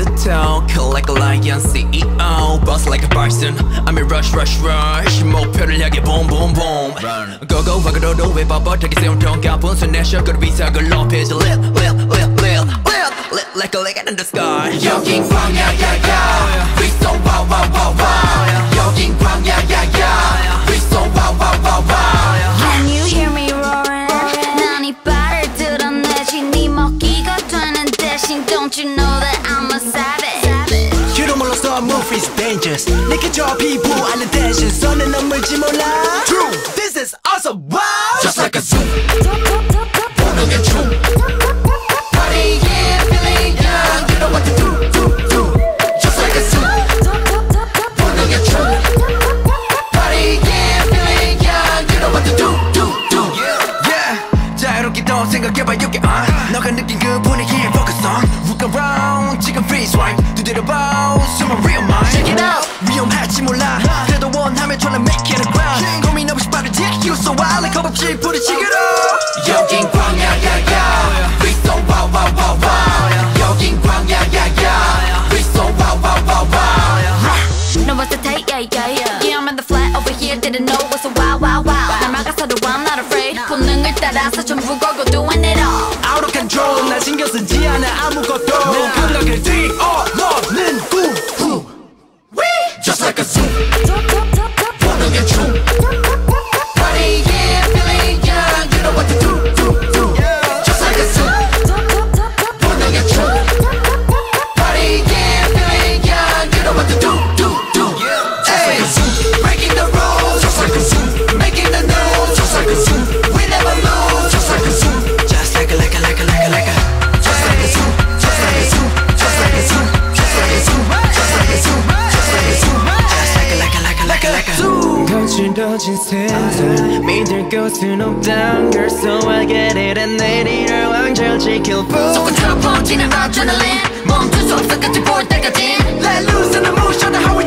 the toe, kill like a lion CEO, boss like a bison. I'm in rush, rush, rush. 목표를 향해 boom, boom, boom. Go, go, walk, go, go, 왜 뻣뻣하게 세운통 가쁜 손 내셔 그 위상을 높이지 lit, lit, lit, lit, lit, lit like a light in the sky. 여긴 광야야야, we so wow, wow, wow, wow. 여긴 광야야야, we so wow, wow, wow, wow. Can you hear me roaring? 난 이빨을 드러내지 네 먹기가 되는 대신 Don't you know that I'm a savage? You don't 몰라서 move is dangerous. 느껴져 피부 안에 tension 손에 넘을지 몰라. True, this is awesome, wow. Just like a zoo. 보는 게 true. Party, yeah, feeling young. You know what to do, do, do. Just like a zoo. 보는 게 true. Party, yeah, feeling young. You know what to do, do, do. Yeah, 자유롭게 더 생각해봐 you get on. 너가 느낀 그 분위기에 focus on. Look around, 지금 freeze right. 두드려봐, 숨은 real mind. Check it out. 위험할지 몰라. 그래도 원하면 tryna make it a ground. 고민 없이 빠르지, you so wild like 겁없이 부딪히기로. 여긴 광야야야, we so wow wow wow wow. 여긴 광야야야, we so wow wow wow wow. Know what's the take? Yeah, yeah, yeah. Yeah, I'm in the flat over here. Didn't know what's a wow, wow, wow. 날 막아서도 I'm not afraid. 본능을 따라서 전부 걸고 doing it all. Out of control, 나 신경 쓰지 않아 아무것도. 내 감각을 뛰어넘는 구. Just like a zoo. 보는 게 true. Party, yeah, feeling young. You know what to do, do, do. Just like a zoo. 보는 게 true. Party, yeah, feeling young. You know what to do, do, do. Just like a zoo. Breaking the rules. Just like a zoo. Making the news. Just like a zoo. We never lose. Just like a zoo. Just like a, like a, like a, like a, like a. Just like a zoo. Just like a zoo. Just like a zoo. Just like a zoo. Just like a zoo. Just like a zoo. Just like a, like a, like a, like a, like a zoo. 거칠어진 세상 믿을 곳은 없단 걸 So I get it and 내일을 왕절 지킬 뿐 속은 들어 번지는 adrenaline 멈출 수 없어 끝을 볼 때까지 Let loose and emotion how we